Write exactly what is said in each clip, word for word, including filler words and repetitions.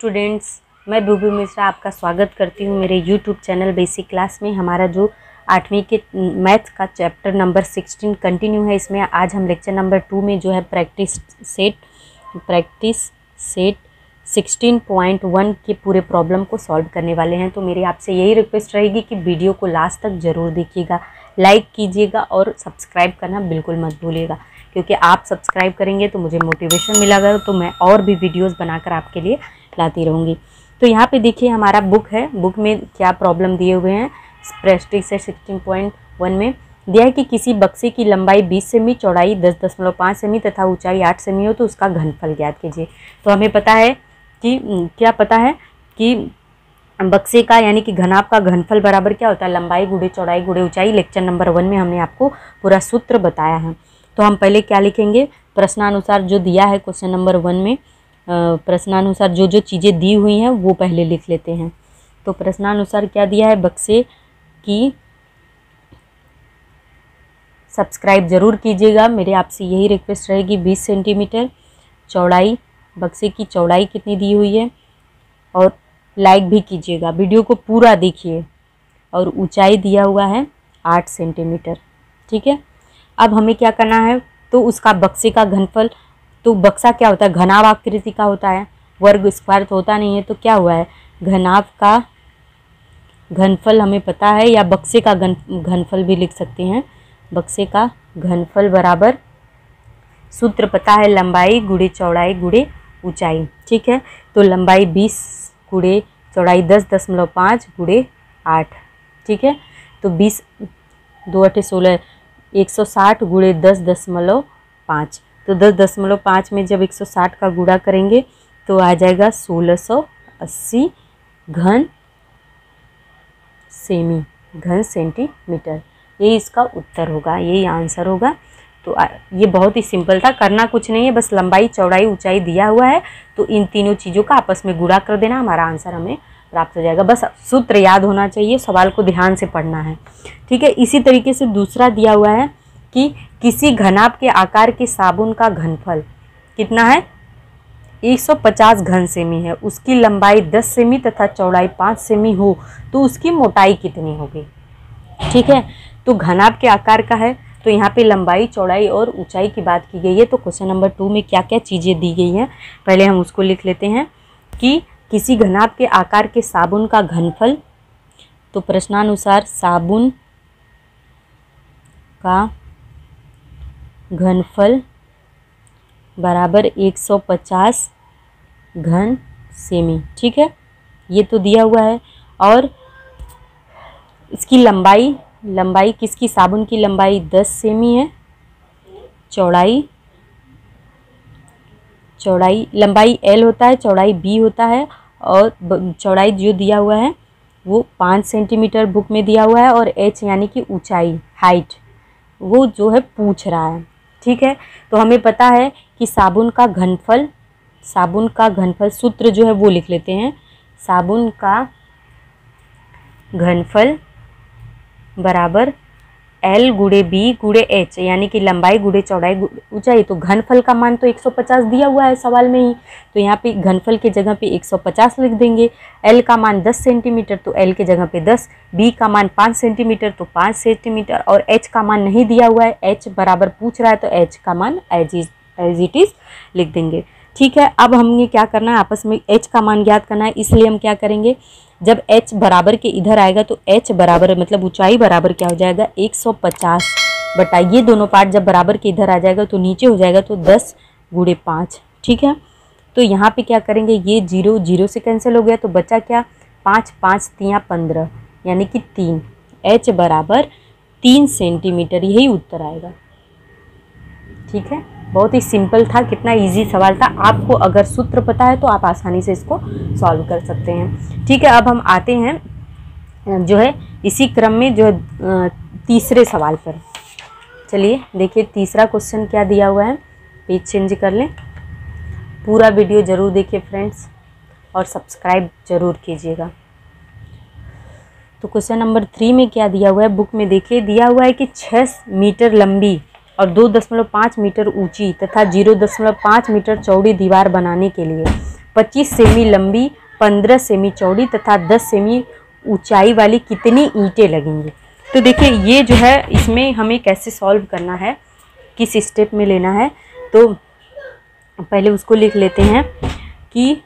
Students, मैं भूभू मिश्रा आपका स्वागत करती हूँ मेरे यूट्यूब चैनल बेसिक क्लास में। हमारा जो आठवीं के मैथ्स का चैप्टर नंबर सिक्सटीन कंटिन्यू है। इसमें आज हम लेक्चर नंबर टू में जो है practice set practice set sixteen point one के पूरे प्रॉब्लम को सॉल्व करने वाले हैं। तो मेरी आपसे यही रिक्वेस्ट रहेगी कि वीडियो को लास्ट तक ज़रूर देखिएगा, लाइक कीजिएगा और सब्सक्राइब करना बिल्कुल मत भूलिएगा, क्योंकि आप सब्सक्राइब करेंगे तो मुझे मोटिवेशन मिलेगा, तो मैं और भी वीडियोस बनाकर आपके लिए लाती रहूँगी। तो यहाँ पे देखिए हमारा बुक है, बुक में क्या प्रॉब्लम दिए हुए हैं। Practice set sixteen point one में दिया है कि किसी बक्से की लंबाई बीस सेमी, चौड़ाई दस दशमलव पाँच सेमी तथा ऊंचाई आठ सेमी हो तो उसका घनफल ज्ञात कीजिए। तो हमें पता है कि क्या पता है कि बक्से का यानी कि घनाभ का घनफल बराबर क्या होता है, लंबाई गुणे चौड़ाई गुणे ऊंचाई। लेक्चर नंबर वन में हमने आपको पूरा सूत्र बताया है। तो हम पहले क्या लिखेंगे, प्रश्नानुसार जो दिया है क्वेश्चन नंबर वन में, प्रश्नानुसार जो जो चीज़ें दी हुई हैं वो पहले लिख लेते हैं। तो प्रश्नानुसार क्या दिया है, बक्से की सब्सक्राइब जरूर कीजिएगा, मेरे आपसे यही रिक्वेस्ट रहेगी। बीस सेंटीमीटर चौड़ाई, बक्से की चौड़ाई कितनी दी हुई है, और लाइक भी कीजिएगा, वीडियो को पूरा देखिए। और ऊंचाई दिया हुआ है आठ सेंटीमीटर, ठीक है। अब हमें क्या करना है, तो उसका बक्से का घनफल, तो बक्सा क्या होता है, घनाभ आकृति का होता है, वर्ग स्क्वायर तो होता नहीं है। तो क्या हुआ है, घनाभ का घनफल हमें पता है, या बक्से का घन घनफल भी लिख सकते हैं। बक्से का घनफल बराबर, सूत्र पता है, लंबाई गुणे चौड़ाई गुणे ऊंचाई, ठीक है। तो लंबाई बीस गुणे चौड़ाई दस दशमलव पाँच गुणे आठ, ठीक है। तो बीस दो अठे सोलह, एक सौ साठ गुणे दस दशमलव पाँच। तो दस दशमलव पाँच में जब एक सौ साठ का गुणा करेंगे तो आ जाएगा सोलह सौ अस्सी घन सेमी, घन सेंटीमीटर। ये इसका उत्तर होगा, यही आंसर होगा। तो ये बहुत ही सिंपल था, करना कुछ नहीं है, बस लंबाई चौड़ाई ऊंचाई दिया हुआ है तो इन तीनों चीज़ों का आपस में गुणा कर देना, हमारा आंसर हमें प्राप्त हो जाएगा। बस सूत्र याद होना चाहिए, सवाल को ध्यान से पढ़ना है, ठीक है। इसी तरीके से दूसरा दिया हुआ है कि किसी घनाभ के आकार के साबुन का घनफल कितना है, एक सौ पचास घन सेमी है, उसकी लंबाई दस सेमी तथा चौड़ाई पाँच सेमी हो तो उसकी मोटाई कितनी होगी, ठीक है। तो घनाभ के आकार का है, तो यहाँ पे लंबाई चौड़ाई और ऊंचाई की बात की गई है। तो क्वेश्चन नंबर टू में क्या क्या चीज़ें दी गई हैं, पहले हम उसको लिख लेते हैं कि किसी घनाभ के आकार के साबुन का घनफल। तो प्रश्नानुसार साबुन का घनफल बराबर एक सौ पचास घन सेमी, ठीक है, ये तो दिया हुआ है। और इसकी लंबाई, लंबाई किसकी, साबुन की लंबाई दस सेमी है, चौड़ाई चौड़ाई लंबाई एल होता है, चौड़ाई बी होता है, और चौड़ाई जो दिया हुआ है वो पाँच सेंटीमीटर बुक में दिया हुआ है, और एच यानी कि ऊंचाई, हाइट, वो जो है पूछ रहा है, ठीक है। तो हमें पता है कि साबुन का घनफल, साबुन का घनफल सूत्र जो है वो लिख लेते हैं। साबुन का घनफल बराबर एल गुणे बी गुणे एच, यानी कि लंबाई गुणे चौड़ाई ऊंचाई। तो घनफल का मान तो एक सौ पचास दिया हुआ है सवाल में ही, तो यहाँ पे घनफल के जगह पे एक सौ पचास लिख देंगे। एल का मान दस सेंटीमीटर, तो एल के जगह पे दस, बी का मान पाँच सेंटीमीटर तो पाँच सेंटीमीटर, और एच का मान नहीं दिया हुआ है, एच बराबर पूछ रहा है तो एच का मान as is as it is लिख देंगे, ठीक है। अब हमें क्या करना है, आपस में एच का मान ज्ञात करना है, इसलिए हम क्या करेंगे, जब h बराबर के इधर आएगा तो h बराबर मतलब ऊंचाई बराबर क्या हो जाएगा, एक सौ पचास बटा ये दोनों पार्ट जब बराबर के इधर आ जाएगा तो नीचे हो जाएगा, तो दस गुणे पाँच, ठीक है। तो यहाँ पे क्या करेंगे, ये जीरो जीरो से कैंसिल हो गया, तो बचा क्या, पाँच पाँच तिया पंद्रह, यानी कि तीन, h बराबर तीन सेंटीमीटर, यही उत्तर आएगा, ठीक है। बहुत ही सिंपल था, कितना इजी सवाल था। आपको अगर सूत्र पता है तो आप आसानी से इसको सॉल्व कर सकते हैं, ठीक है। अब हम आते हैं जो है इसी क्रम में जो है तीसरे सवाल पर। चलिए देखिए तीसरा क्वेश्चन क्या दिया हुआ है, पेज चेंज कर लें। पूरा वीडियो ज़रूर देखिए फ्रेंड्स, और सब्सक्राइब जरूर कीजिएगा। तो क्वेश्चन नंबर थ्री में क्या दिया हुआ है, बुक में देखिए दिया हुआ है कि छः मीटर लंबी और दो दशमलव पाँच मीटर ऊंची तथा जीरो दशमलव पाँच मीटर चौड़ी दीवार बनाने के लिए पच्चीस सेमी लंबी, पंद्रह सेमी चौड़ी तथा दस सेमी ऊंचाई वाली कितनी ईंटें लगेंगी। तो देखिए ये जो है इसमें हमें कैसे सॉल्व करना है, किस स्टेप में लेना है, तो पहले उसको लिख लेते हैं कि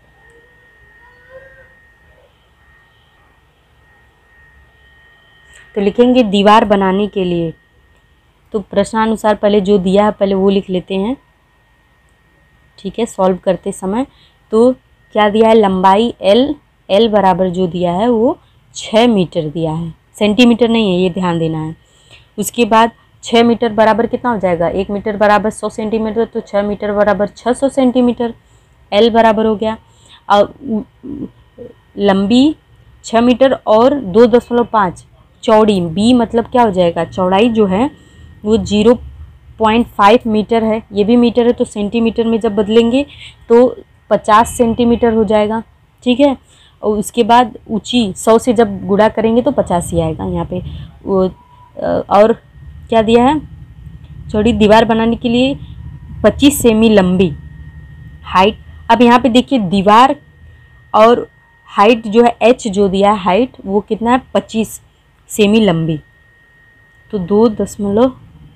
तो लिखेंगे दीवार बनाने के लिए, तो प्रश्नानुसार पहले जो दिया है पहले वो लिख लेते हैं, ठीक है, सॉल्व करते समय। तो क्या दिया है, लंबाई एल, एल बराबर जो दिया है वो छः मीटर दिया है, सेंटीमीटर नहीं है, ये ध्यान देना है। उसके बाद छः मीटर बराबर कितना हो जाएगा, एक मीटर बराबर सौ सेंटीमीटर, तो छः मीटर बराबर छः सौ सेंटीमीटर, एल बराबर हो गया। और लंबी छः मीटर और दो दशमलव पाँच चौड़ी, बी मतलब क्या हो जाएगा, चौड़ाई जो है वो जीरो पॉइंट फाइव मीटर है, ये भी मीटर है, तो सेंटीमीटर में जब बदलेंगे तो पचास सेंटीमीटर हो जाएगा, ठीक है। और उसके बाद ऊंची सौ से जब गुणा करेंगे तो पचास ही आएगा यहाँ पे। और क्या दिया है, चौड़ी दीवार बनाने के लिए पच्चीस सेमी लंबी हाइट। अब यहाँ पे देखिए दीवार और हाइट जो है एच जो दिया है हाइट वो कितना है, पच्चीस सेमी लंबी, तो दो दशमलव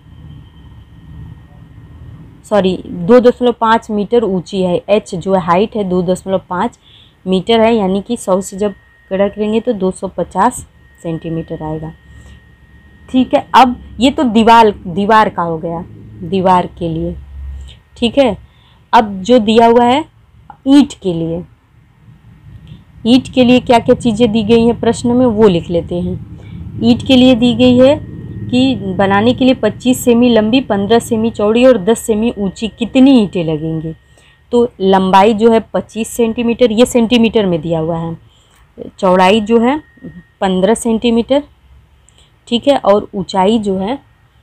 सॉरी दो दशमलव पाँच मीटर ऊंची है, एच जो है हाइट है दो दशमलव पाँच मीटर है, यानी कि सौ से जब गणा करेंगे तो दो सौ पचास सेंटीमीटर आएगा, ठीक है। अब ये तो दीवार दीवार का हो गया, दीवार के लिए, ठीक है। अब जो दिया हुआ है ईंट के लिए, ईंट के लिए क्या क्या चीज़ें दी गई हैं प्रश्न में वो लिख लेते हैं। ईंट के लिए दी गई है कि बनाने के लिए पच्चीस सेमी लंबी, पंद्रह सेमी चौड़ी और दस सेमी ऊंची कितनी ईंटें लगेंगी। तो लंबाई जो है पच्चीस सेंटीमीटर, ये सेंटीमीटर में दिया हुआ है, चौड़ाई जो है पंद्रह सेंटीमीटर, ठीक है, और ऊंचाई जो है,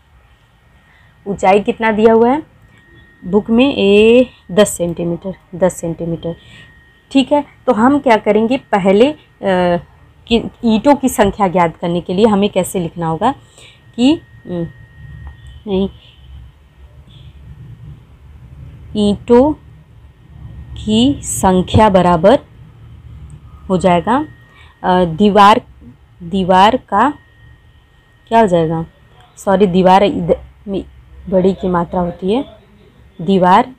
ऊंचाई कितना दिया हुआ है बुक में, ए दस सेंटीमीटर, दस सेंटीमीटर, ठीक है। तो हम क्या करेंगे, पहले आ, कि ईंटों की संख्या ज्ञात करने के लिए हमें कैसे लिखना होगा कि नहीं ईंटों की संख्या बराबर हो जाएगा दीवार, दीवार का क्या हो जाएगा, सॉरी दीवार में बड़ी की मात्रा होती है, दीवार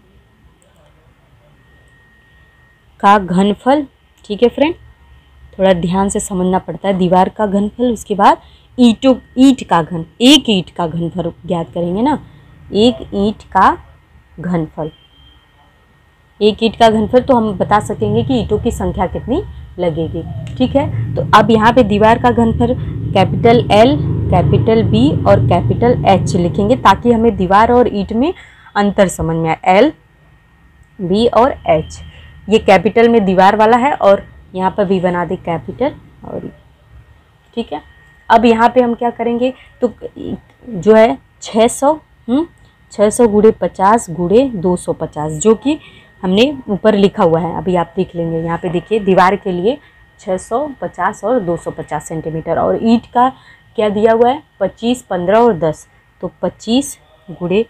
का घनफल, ठीक है फ्रेंड, थोड़ा ध्यान से समझना पड़ता है, दीवार का घनफल। उसके बाद ईंटों, ईंट का घन, एक ईंट का घनफल ज्ञात करेंगे ना, एक ईंट का घनफल, एक ईंट का घनफल, तो हम बता सकेंगे कि ईंटों की संख्या कितनी लगेगी, ठीक है। तो अब यहाँ पे दीवार का घनफल कैपिटल एल, कैपिटल बी और कैपिटल एच लिखेंगे ताकि हमें दीवार और ईंट में अंतर समझ में आए। एल, बी और एच, ये कैपिटल में दीवार वाला है और यहाँ पर भी बना दे कैपिटल और, ठीक है। अब यहाँ पे हम क्या करेंगे, तो जो है छः सौ छः सौ गुड़े पचास गुड़े दो सौ पचास जो कि हमने ऊपर लिखा हुआ है, अभी आप देख लेंगे। यहाँ पे देखिए दीवार के लिए छः सौ पचास और दो सौ पचास सेंटीमीटर, और ईंट का क्या दिया हुआ है पच्चीस, पंद्रह और दस, तो पच्चीस गुड़े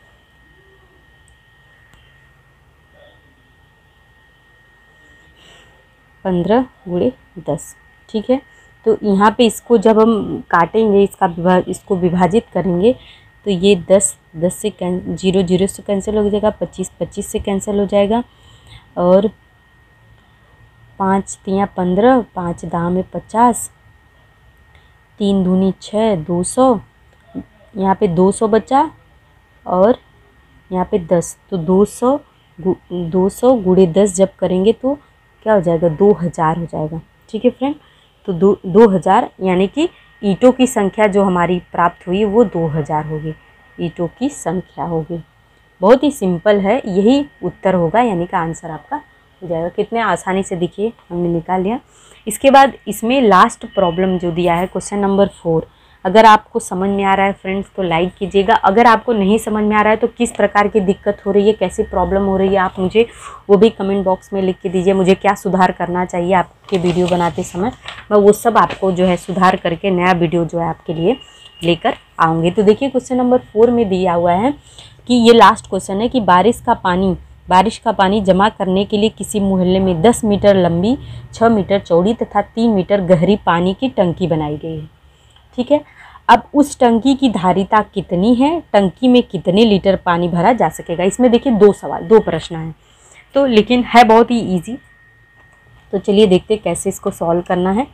पंद्रह गुड़े दस, ठीक है। तो यहाँ पे इसको जब हम काटेंगे, इसका विभा इसको विभाजित करेंगे, तो ये दस दस से कैं जीरो जीरो से कैंसिल हो जाएगा, पच्चीस पच्चीस से कैंसिल हो जाएगा, और पाँच तियाँ पंद्रह, पाँच दाह में पचास, तीन दूनी छः, दो सौ, यहाँ पे दो सौ बचा और यहाँ पे दस, तो दो सौ दो सौ गुड़े दस जब करेंगे तो क्या हो जाएगा, दो हज़ार हो जाएगा, ठीक है फ्रेंड। तो दो दो हज़ार यानी कि ईंटों की संख्या जो हमारी प्राप्त हुई वो दो हज़ार होगी, ईंटों की संख्या होगी। बहुत ही सिंपल है, यही उत्तर होगा, यानी कि आंसर आपका हो जाएगा। कितने आसानी से देखिए हमने निकाल लिया। इसके बाद इसमें लास्ट प्रॉब्लम जो दिया है क्वेश्चन नंबर फोर, अगर आपको समझ में आ रहा है फ्रेंड्स तो लाइक कीजिएगा, अगर आपको नहीं समझ में आ रहा है तो किस प्रकार की दिक्कत हो रही है, कैसी प्रॉब्लम हो रही है, आप मुझे वो भी कमेंट बॉक्स में लिख के दीजिए। मुझे क्या सुधार करना चाहिए आपके वीडियो बनाते समय, मैं वो सब आपको जो है सुधार करके नया वीडियो जो है आपके लिए लेकर आऊँगी। तो देखिए क्वेश्चन नंबर फोर में दिया हुआ है कि ये लास्ट क्वेश्चन है कि बारिश का पानी बारिश का पानी जमा करने के लिए किसी मोहल्ले में दस मीटर लंबी, छः मीटर चौड़ी तथा तीन मीटर गहरी पानी की टंकी बनाई गई है। ठीक है, अब उस टंकी की धारिता कितनी है, टंकी में कितने लीटर पानी भरा जा सकेगा। इसमें देखिए दो सवाल, दो प्रश्न हैं, तो लेकिन है बहुत ही इजी। तो चलिए देखते हैं कैसे इसको सॉल्व करना है।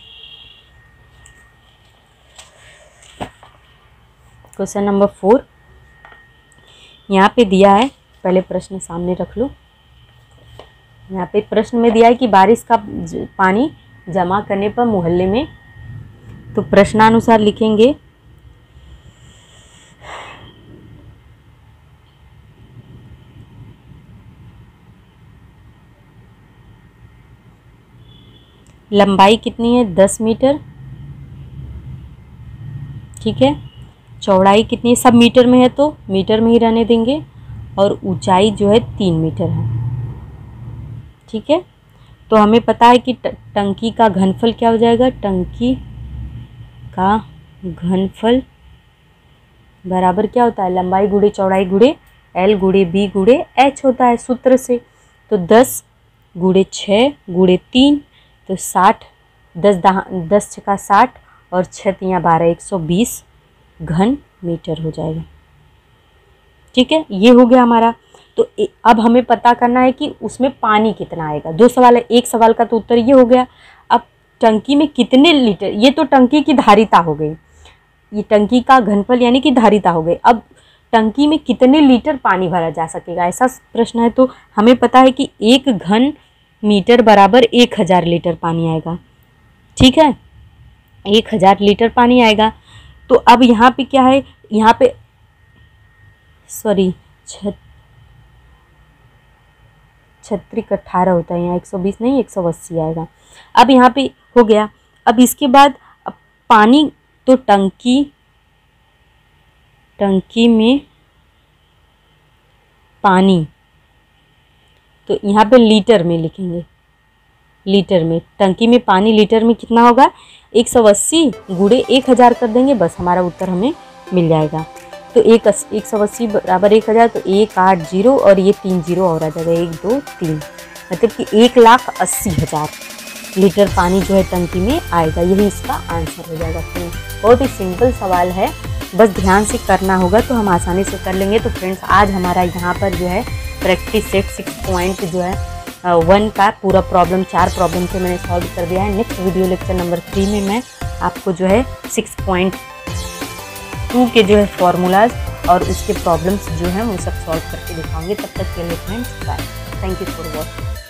क्वेश्चन नंबर फोर यहाँ पे दिया है, पहले प्रश्न सामने रख लो। यहाँ पे प्रश्न में दिया है कि बारिश का पानी जमा करने पर मोहल्ले में, तो प्रश्नानुसार लिखेंगे लंबाई कितनी है, दस मीटर। ठीक है, चौड़ाई कितनी है, सब मीटर में है तो मीटर में ही रहने देंगे, और ऊंचाई जो है तीन मीटर है। ठीक है, तो हमें पता है कि टंकी का घनफल क्या हो जाएगा, टंकी का घनफल बराबर क्या होता है, लंबाई गुणे चौड़ाई गुणे एल गुणे बी गुणे एच होता है सूत्र से। तो दस गुणे छः गुणे तीन, तो साठ, दस दहा दस छक्का साठ और छः तियाँ बारह, एक सौ बीस घन मीटर हो जाएगा। ठीक है, ये हो गया हमारा। तो अब हमें पता करना है कि उसमें पानी कितना आएगा। दो सवाल है, एक सवाल का तो उत्तर ये हो गया। अब टंकी में कितने लीटर, ये तो टंकी की धारिता हो गई, ये टंकी का घनफल यानी कि धारिता हो गई। अब टंकी में कितने लीटर पानी भरा जा सकेगा, ऐसा प्रश्न है। तो हमें पता है कि एक घन मीटर बराबर एक हज़ार लीटर पानी आएगा। ठीक है, एक हज़ार लीटर पानी आएगा। तो अब यहाँ पे क्या है, यहाँ पे सॉरी छत्रिक अट्ठारह होता है, यहाँ एक सौ बीस नहीं एक सौ अस्सी आएगा। अब यहाँ पे हो गया। अब इसके बाद अब पानी, तो टंकी टंकी में पानी, तो यहाँ पे लीटर में लिखेंगे, लीटर में टंकी में पानी लीटर में कितना होगा, एक सौ अस्सी गुणे एक हज़ार कर देंगे, बस हमारा उत्तर हमें मिल जाएगा। तो एक एक सौ अस्सी बराबर एक हज़ार, तो एक आठ जीरो और ये तीन जीरो और आ जाएगा, एक दो तीन, मतलब कि एक लाख अस्सी हज़ार लीटर पानी जो है टंकी में आएगा। यही इसका आंसर हो जाएगा। फ्रेंड्स बहुत ही सिंपल सवाल है, बस ध्यान से करना होगा तो हम आसानी से कर लेंगे। तो फ्रेंड्स आज हमारा यहाँ पर जो है प्रैक्टिस सेट सिक्स पॉइंट जो है वन का पूरा प्रॉब्लम, चार प्रॉब्लम से मैंने सॉल्व कर दिया है। Next video lecture number three में मैं आपको जो है सिक्स पॉइंट टू के जो है फॉर्मूलाज और उसके प्रॉब्लम्स जो हैं वो सब सॉल्व करके दिखाऊंगी। तब तक के लिए friends bye, thank you for watching.